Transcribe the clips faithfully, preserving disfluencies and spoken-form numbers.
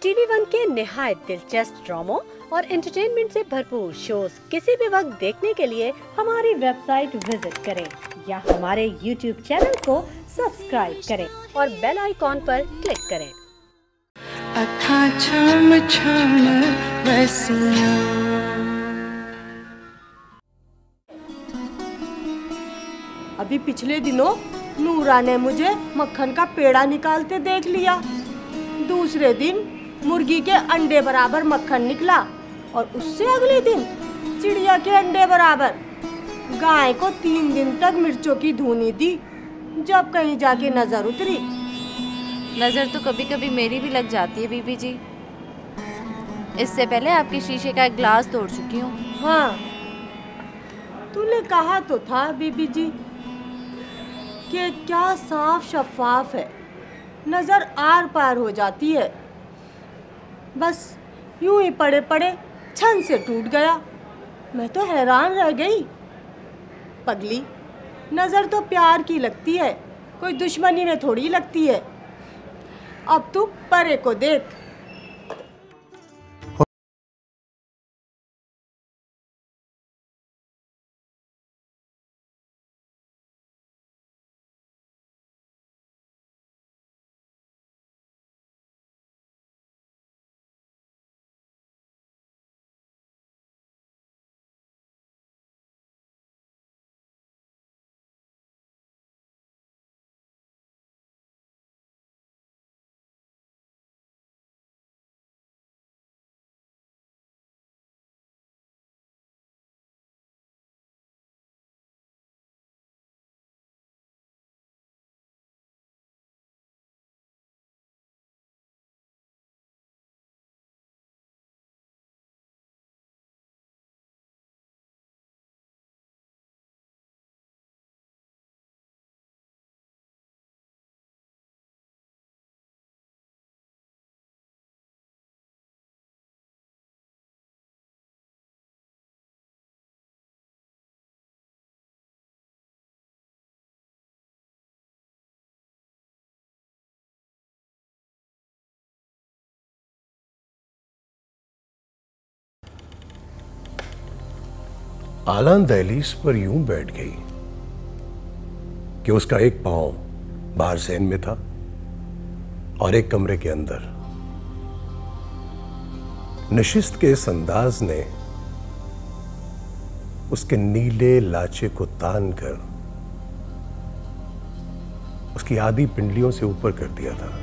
TV one के निहायत दिलचस्प ड्रामों और एंटरटेनमेंट से भरपूर शोज किसी भी वक्त देखने के लिए हमारी वेबसाइट विजिट करें या हमारे यूट्यूब चैनल को सब्सक्राइब करें और बेल आइकॉन पर क्लिक करें। अभी पिछले दिनों नूरा ने मुझे मक्खन का पेड़ा निकालते देख लिया। दूसरे दिन मुर्गी के अंडे बराबर मक्खन निकला और उससे अगले दिन चिड़िया के अंडे बराबर। गाय को तीन दिन तक मिर्चों की धुनी दी, जब कहीं जाके नजर उतरी। नजर तो कभी कभी मेरी भी लग जाती है बीबी जी। इससे पहले आपके शीशे का एक ग्लास तोड़ चुकी हूँ। हाँ, तूने कहा तो था बीबी जी कि क्या साफ शफाफ है, नजर आर पार हो जाती है। बस यूं ही पड़े पड़े छन से टूट गया। मैं तो हैरान रह गई। पगली, नजर तो प्यार की लगती है, कोई दुश्मनी में थोड़ी लगती है। अब तू परे को देख। आलान दहलीज पर यूं बैठ गई कि उसका एक पांव बाहर सहन में था और एक कमरे के अंदर। नशिस्त के इस अंदाज ने उसके नीले लाचे को तान कर उसकी आधी पिंडलियों से ऊपर कर दिया था।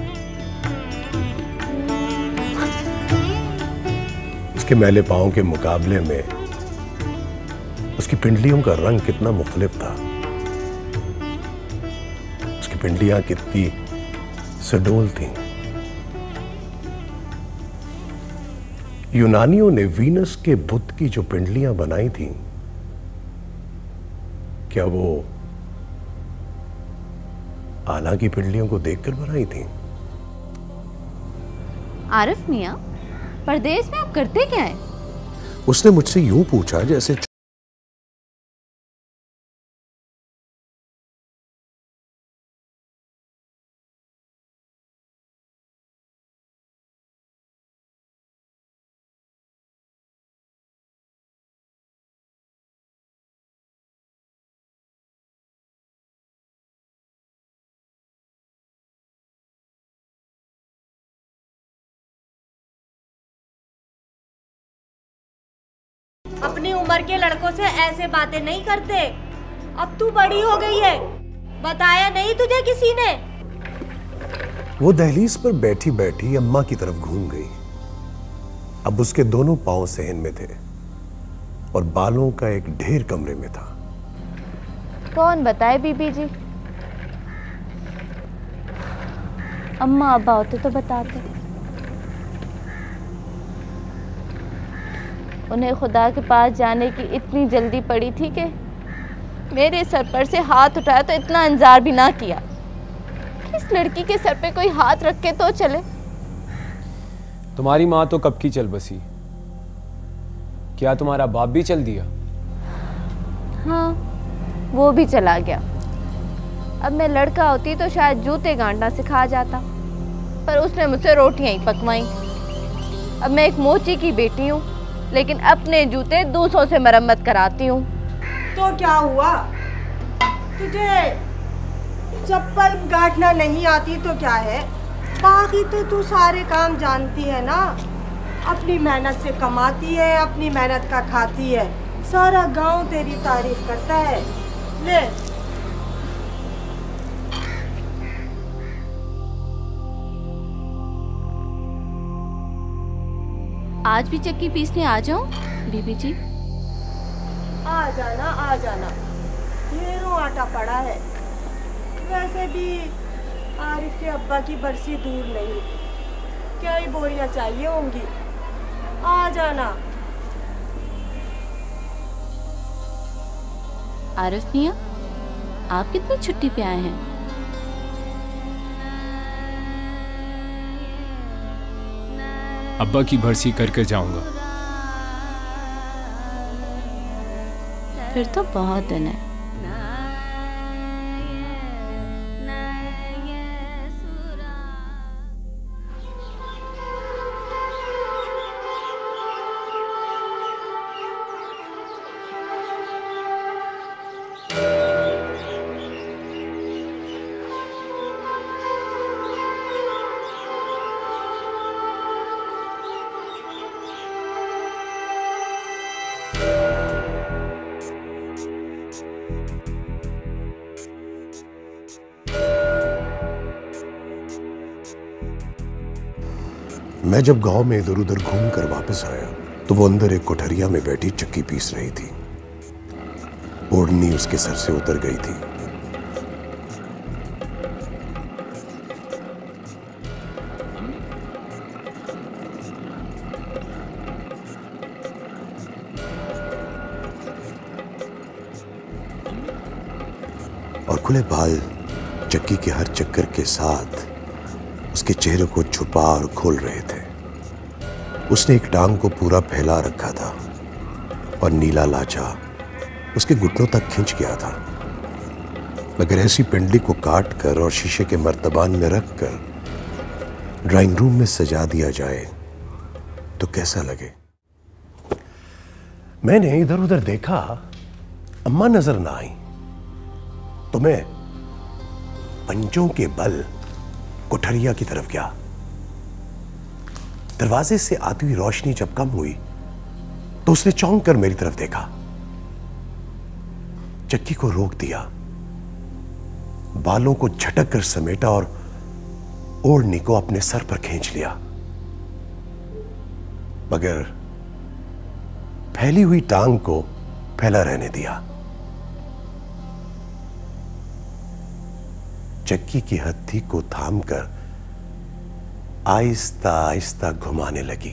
उसके मैले पांव के मुकाबले में उसकी पिंडलियों का रंग कितना मुख्तलिफ था। उसकी पिंडलियां कितनी सडोल थीं। यूनानियों ने वीनस के बुत की जो पिंडलियां बनाई थीं, क्या वो आला की पिंडलियों को देखकर बनाई थीं? आरिफ मियां, परदेश में आप करते क्या हैं? उसने मुझसे यूं पूछा जैसे अपनी उम्र के लड़कों से ऐसे बातें नहीं करते। अब तू बड़ी हो गई है, बताया नहीं तुझे किसी ने? वो दहलीज पर बैठी बैठी अम्मा की तरफ घूम गई। अब उसके दोनों पांव सहन में थे और बालों का एक ढेर कमरे में था। कौन बताए बीबी जी? अम्मा अब्बा होते तो बताते। उन्हें खुदा के पास जाने की इतनी जल्दी पड़ी थी कि मेरे सर पर से हाथ उठाया तो इतना इंतजार भी ना किया कि इस लड़की के सर पे कोई हाथ रख के तो चले। तुम्हारी माँ तो कब की चल बसी, क्या तुम्हारा बाप भी चल दिया? हाँ, वो भी चला गया। अब मैं लड़का होती तो शायद जूते गांठना सिखा जाता। पर उसने मुझसे रोटियां ही पकवाई। अब मैं एक मोची की बेटी हूँ, लेकिन अपने जूते दूसरों से मरम्मत कराती हूँ। तो क्या हुआ? तुझे चप्पल गांठना नहीं आती तो क्या है, बाकी तो तू सारे काम जानती है ना। अपनी मेहनत से कमाती है, अपनी मेहनत का खाती है, सारा गांव तेरी तारीफ करता है। ले आज भी चक्की पीसने आ जाऊं बीबी जी? आ जाना आ जाना, ढेरों आटा पड़ा है। वैसे भी आरिफ के अब्बा की बरसी दूर नहीं, कई बोरियां चाहिए होंगी। आ जाना। आरिफ मियाँ, आप कितनी छुट्टी पे आए हैं? अब्बा की भरसी कर कर जाऊंगा। फिर तो बहुत दिन है। मैं जब गांव में इधर उधर घूम कर वापस आया तो वो अंदर एक कोठरिया में बैठी चक्की पीस रही थी। ओढ़नी उसके सर से उतर गई थी। और खुले बाल चक्की के हर चक्कर के साथ उसके चेहरे को छुपा और खोल रहे थे। उसने एक टांग को पूरा फैला रखा था और नीला लाचा उसके घुटनों तक खिंच गया था। मगर ऐसी पिंडली को काट कर और शीशे के मर्तबान में रख कर ड्राइंग रूम में सजा दिया जाए तो कैसा लगे। मैंने इधर उधर देखा, अम्मा नजर ना आई तो मैं पंजों के बल कोठरिया की तरफ गया। दरवाजे से आती हुई रोशनी जब कम हुई तो उसने चौंक कर मेरी तरफ देखा, चक्की को रोक दिया, बालों को झटक कर समेटा और ओढ़नी को अपने सर पर खींच लिया। मगर फैली हुई टांग को फैला रहने दिया। चक्की की हत्थी को थामकर आहिस्ता आहिस्ता घुमाने लगी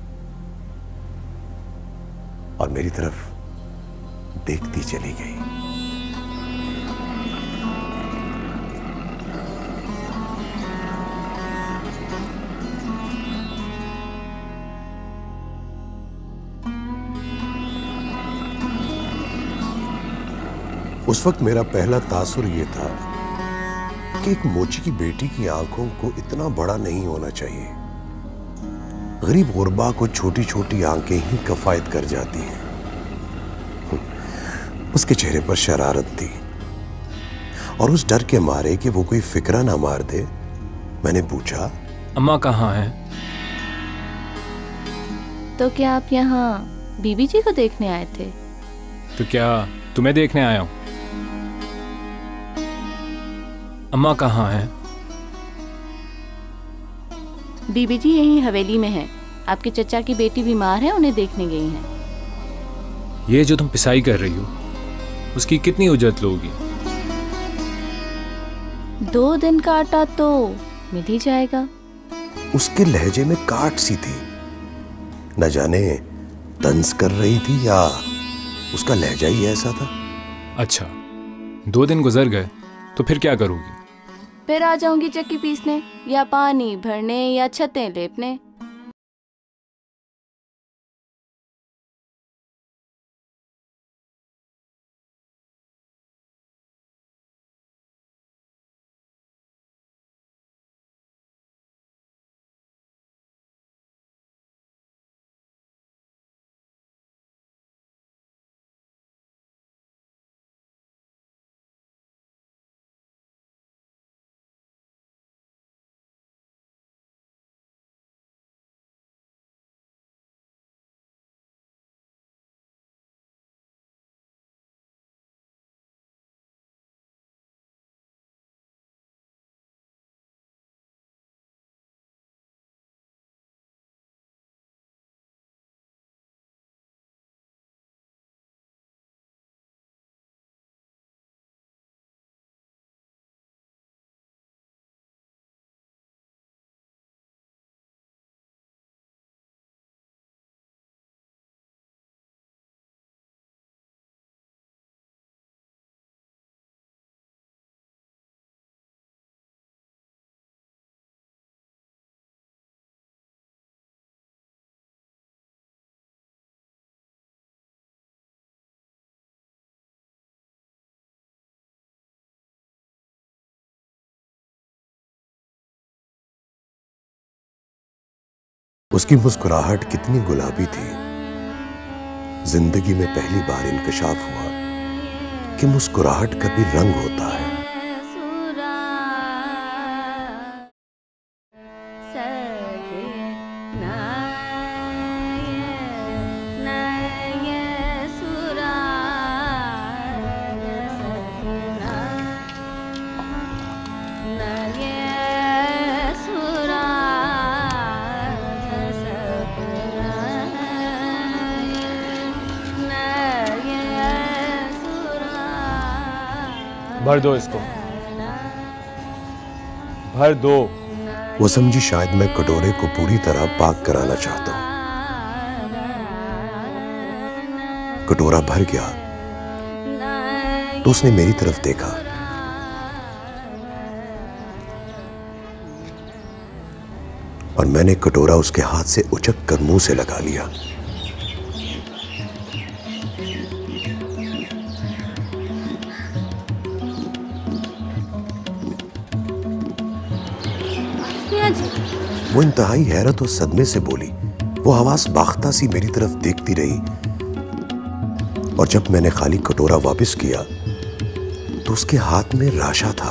और मेरी तरफ देखती चली गई। उस वक्त मेरा पहला तासुर यह था कि एक मोची की बेटी की आंखों को इतना बड़ा नहीं होना चाहिए। गरीब गुरबा को छोटी छोटी आंखें ही कफायत कर जाती हैं। उसके चेहरे पर शरारत थी और उस डर के मारे कि वो कोई फिक्रा ना मार दे, मैंने पूछा, अम्मा कहाँ हैं? तो क्या आप यहाँ बीबी जी को देखने आए थे? तो क्या तुम्हें देखने आया हूँ? अम्मा कहाँ हैं? बीबी जी यहीं हवेली में हैं। आपके चचा की बेटी बीमार है, उन्हें देखने गई हैं। ये जो तुम पिसाई कर रही हो उसकी कितनी उजरत लोगी? दो दिन का आटा तो मिल ही जाएगा। उसके लहजे में काट सी थी, न जाने तंज कर रही थी या उसका लहजा ही ऐसा था। अच्छा, दो दिन गुजर गए तो फिर क्या करोगी? फिर आ जाऊंगी चक्की पीसने या पानी भरने या छतें लेपने। उसकी मुस्कुराहट कितनी गुलाबी थी। जिंदगी में पहली बार इंकशाफ हुआ कि मुस्कुराहट का भी रंग होता है। भर दो इसको, भर दो। वो समझी शायद मैं कटोरे को पूरी तरह पाक कराना चाहता हूं। कटोरा भर गया तो उसने मेरी तरफ देखा और मैंने कटोरा उसके हाथ से उचक कर मुंह से लगा लिया। वो इंतहाई हैरत और सदमे से बोली। वो हवास बाख्ता सी मेरी तरफ देखती रही और जब मैंने खाली कटोरा वापस किया तो उसके हाथ में राशा था।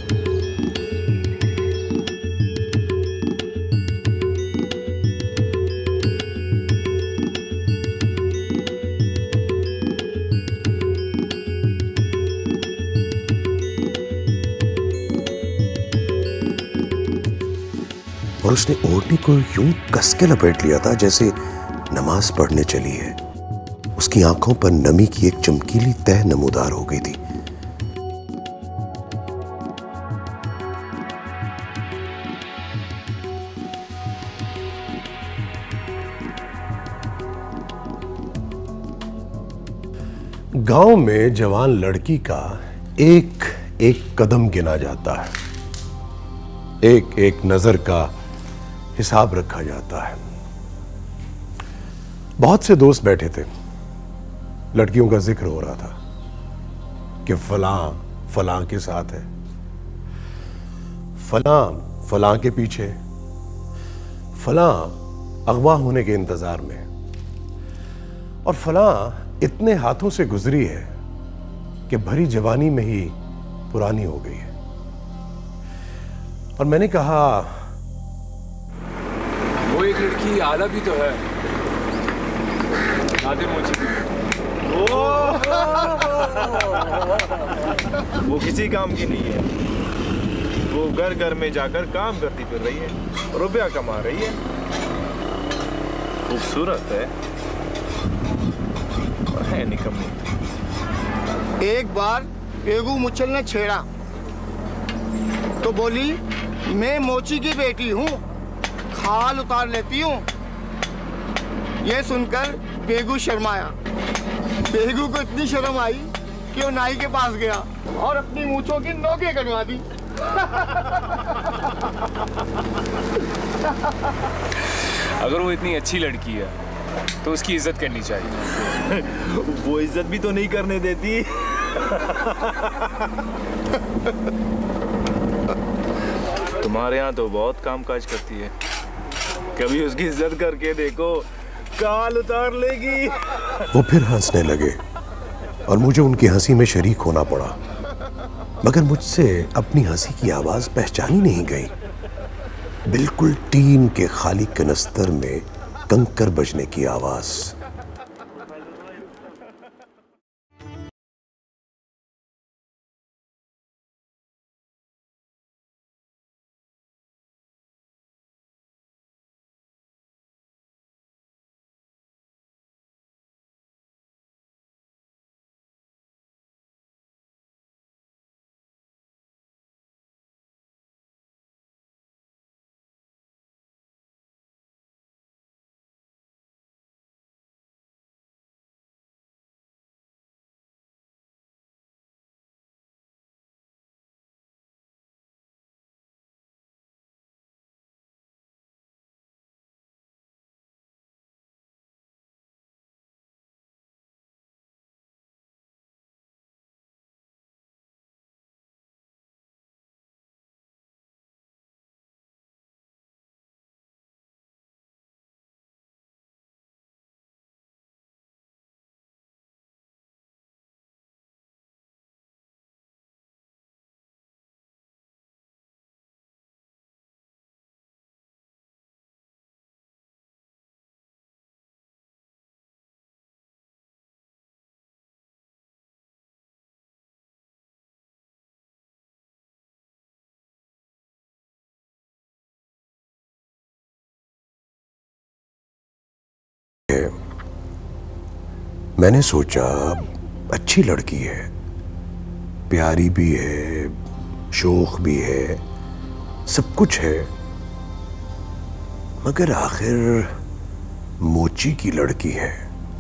और उसने ओढ़नी को यूं कस के लपेट लिया था जैसे नमाज पढ़ने चली है। उसकी आंखों पर नमी की एक चमकीली तह नमूदार हो गई थी। गांव में जवान लड़की का एक एक कदम गिना जाता है, एक एक नजर का हिसाब रखा जाता है। बहुत से दोस्त बैठे थे, लड़कियों का जिक्र हो रहा था कि फलां फलां के साथ है, फलां फलां के पीछे, फलां अगवा होने के इंतजार में, और फलां इतने हाथों से गुजरी है कि भरी जवानी में ही पुरानी हो गई है। और मैंने कहा वो एक लड़की आला भी तो है, नादिर मोची की। वो किसी काम की नहीं है, वो घर घर में जाकर काम करती फिर रही है, रुपया कमा रही है, खूबसूरत है और है निकम्मी। एक बार बेगू मुचल ने छेड़ा तो बोली मैं मोची की बेटी हूँ, खाल उतार लेती हूँ। ये सुनकर बेगू शर्माया। बेगू को इतनी शर्म आई कि वो नाई के पास गया और अपनी मूंछों की नोकें कटवा दी। अगर वो इतनी अच्छी लड़की है तो उसकी इज्जत करनी चाहिए। वो इज्जत भी तो नहीं करने देती। तुम्हारे यहाँ तो बहुत काम काज करती है, कभी उसकी इज्जत करके देखो, काल उतार लेगी। वो फिर हंसने लगे और मुझे उनकी हंसी में शरीक होना पड़ा, मगर मुझसे अपनी हंसी की आवाज पहचानी नहीं गई। बिल्कुल टीन के खाली कनस्तर में कंकर बजने की आवाज। मैंने सोचा अच्छी लड़की है, प्यारी भी है, शौक भी है, सब कुछ है, मगर आखिर मोची की लड़की है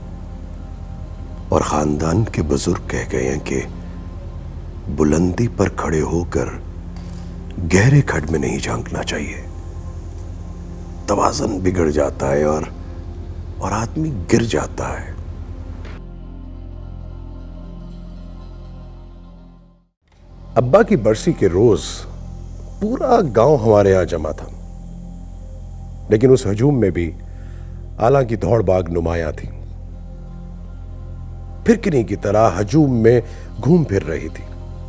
और खानदान के बुजुर्ग कह गए हैं कि बुलंदी पर खड़े होकर गहरे खड्ड में नहीं झांकना चाहिए, तवाज़ुन बिगड़ जाता है और और आदमी गिर जाता है। अब्बा की बरसी के रोज पूरा गांव हमारे यहां जमा था, लेकिन उस हजूम में भी आला की दौड़ भाग नुमाया थी। फिरकिनी की तरह हजूम में घूम फिर रही थी।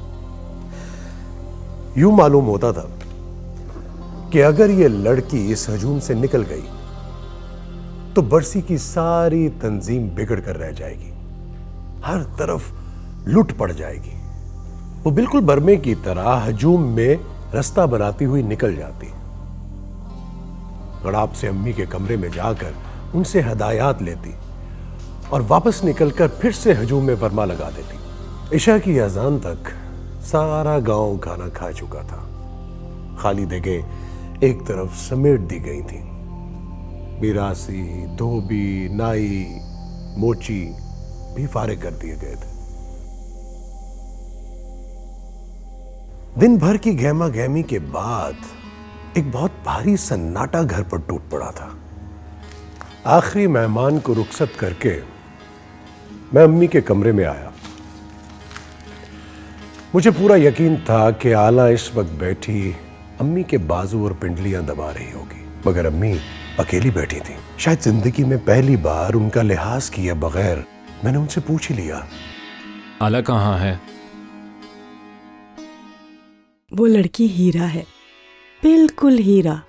यूं मालूम होता था कि अगर यह लड़की इस हजूम से निकल गई तो बरसी की सारी तंजीम बिगड़ कर रह जाएगी, हर तरफ लुट पड़ जाएगी। वो बिल्कुल बर्मे की तरह हजूम में रास्ता बनाती हुई निकल जाती, गड़ाप से अम्मी के कमरे में जाकर उनसे हदायत लेती और वापस निकलकर फिर से हजूम में वर्मा लगा देती। इशा की अजान तक सारा गांव खाना खा चुका था, खाली जगह एक तरफ समेट दी गई थी। बिरासी, धोबी, नाई, मोची भी फारिग कर दिए गए थे। दिन भर की गहमा गहमी के बाद एक बहुत भारी सन्नाटा घर पर टूट पड़ा था। आखिरी मेहमान को रुखसत करके मैं अम्मी के कमरे में आया। मुझे पूरा यकीन था कि आला इस वक्त बैठी अम्मी के बाजू और पिंडलियां दबा रही होगी, मगर अम्मी अकेली बैठी थी। शायद जिंदगी में पहली बार उनका लिहाज किए बगैर मैंने उनसे पूछ ही लिया, आला कहाँ है? वो लड़की हीरा है, बिल्कुल हीरा।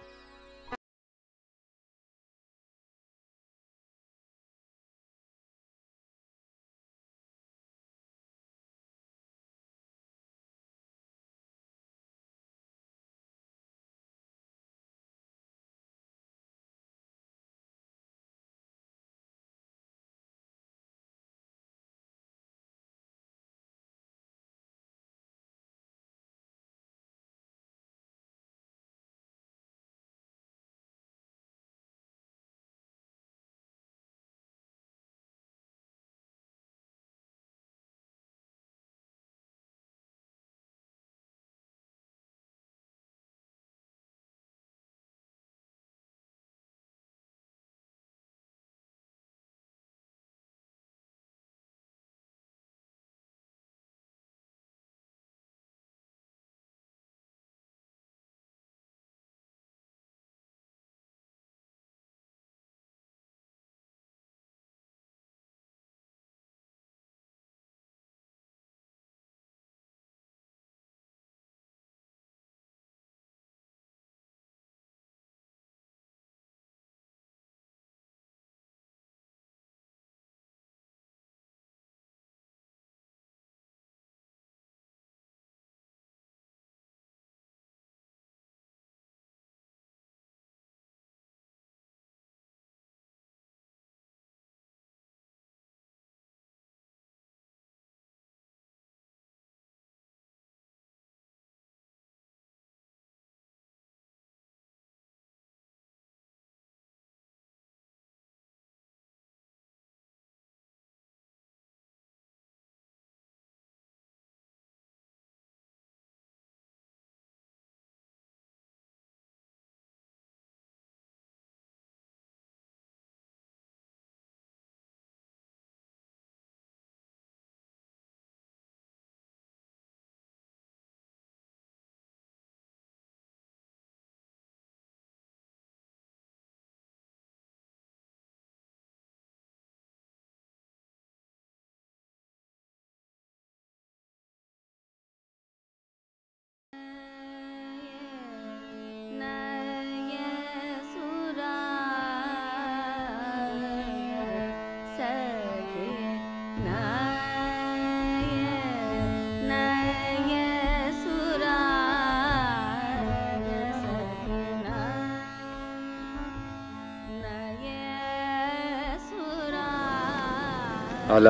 आला।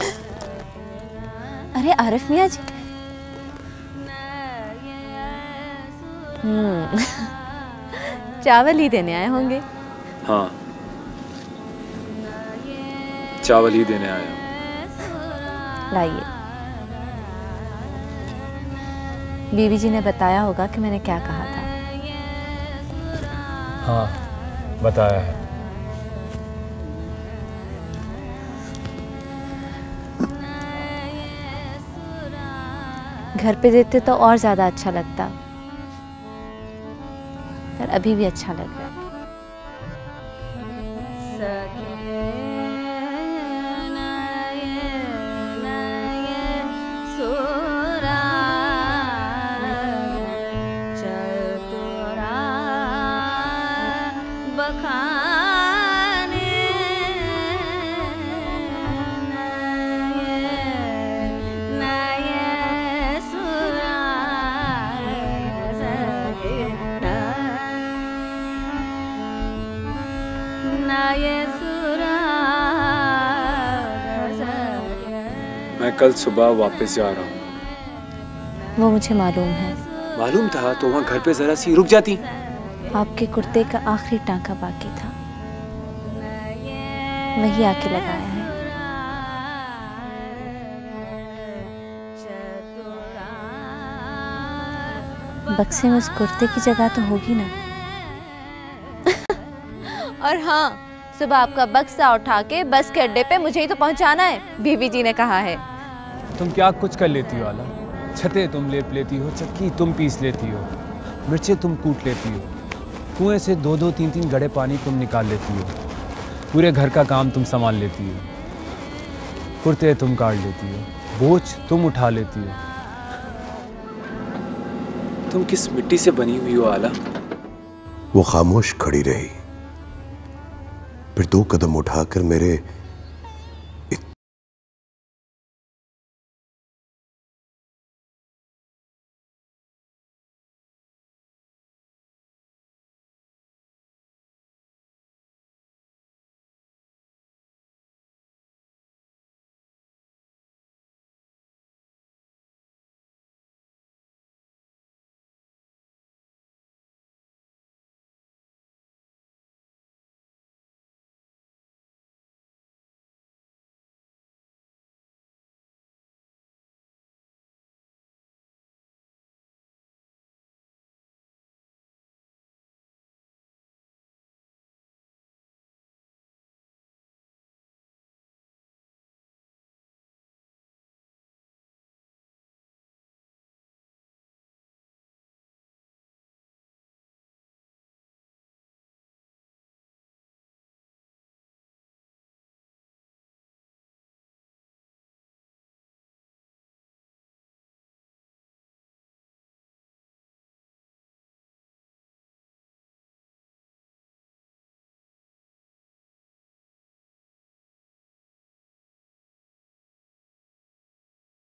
अरे आरिफ मियाँ जी। हम्म चावल ही देने आए होंगे। हाँ, चावल ही देने आया। लाइए। बीबी जी ने बताया होगा कि मैंने क्या कहा था। हाँ, बताया है। घर पे देते तो और ज्यादा अच्छा लगता, पर अभी भी अच्छा लग रहा है। मैं कल सुबह वापस जा रहा हूँ। वो मुझे मालूम है। मालूम था तो वहाँ घर पे जरा सी रुक जाती। आपके कुर्ते का आखिरी टांका बाकी था, वही आके लगाया है। बक्से में उस कुर्ते की जगह तो होगी ना। और हाँ, सुबह आपका बक्सा उठा के बस के अड्डे पे मुझे ही तो पहुंचाना है, बीबी जी ने कहा है। तुम क्या कुछ कर लेती हो आला? छते तुम लेप लेती हो, चक्की तुम पीस लेती हो, मिर्चे तुम कूट लेती हो, कुएं से दो दो तीन तीन घड़े पानी तुम निकाल लेती हो, पूरे घर का काम तुम संभाल लेती हो, कुर्ते तुम काट लेती हो, बोझ तुम उठा लेती हो। तुम किस मिट्टी से बनी हुई हो आला? वो खामोश खड़ी रही, फिर दो कदम उठाकर मेरे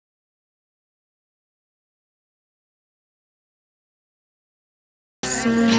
सी